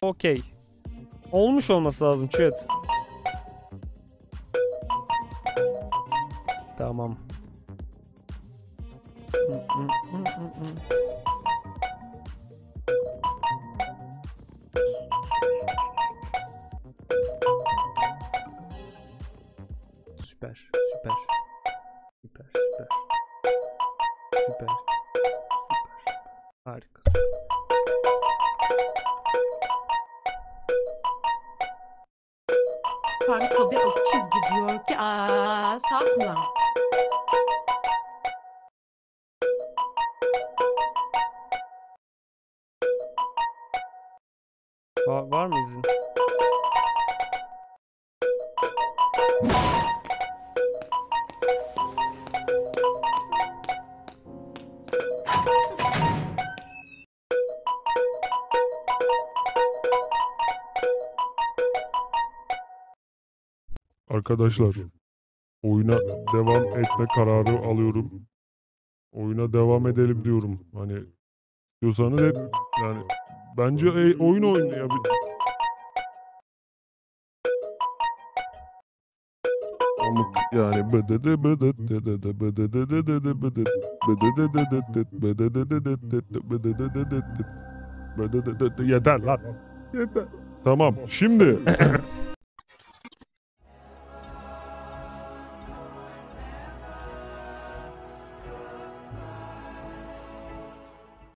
Okey. Olmuş olması lazım chat. Tamam. Süper, süper. Süper, süper. Süper. Süper. Harika. Harika bir ok çizgi diyor ki sağ kulağım. Var mı izin? Arkadaşlar, oyuna devam etme kararı alıyorum. Oyuna devam edelim diyorum. Hani diyorsanız et, yani bence oyun oynayabilir. Amık yani yeter lan. Yeter. Tamam şimdi